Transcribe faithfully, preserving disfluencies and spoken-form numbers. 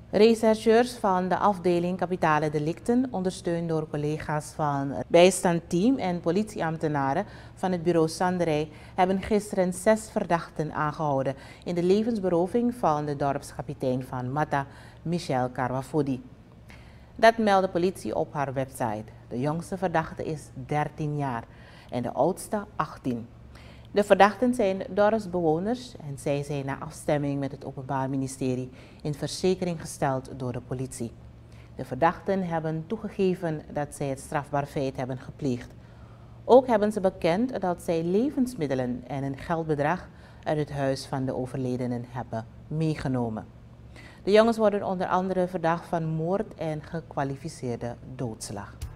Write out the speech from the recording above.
Rechercheurs van de afdeling kapitale delicten, ondersteund door collega's van het bijstandteam en politieambtenaren van het bureau Sanderij, hebben gisteren zes verdachten aangehouden in de levensberoving van de dorpskapitein van Mata, Michel Karwafodi. Dat meldde politie op haar website. De jongste verdachte is dertien jaar en de oudste achttien. De verdachten zijn dorpsbewoners en zij zijn na afstemming met het Openbaar Ministerie in verzekering gesteld door de politie. De verdachten hebben toegegeven dat zij het strafbaar feit hebben gepleegd. Ook hebben ze bekend dat zij levensmiddelen en een geldbedrag uit het huis van de overledenen hebben meegenomen. De jongens worden onder andere verdacht van moord en gekwalificeerde doodslag.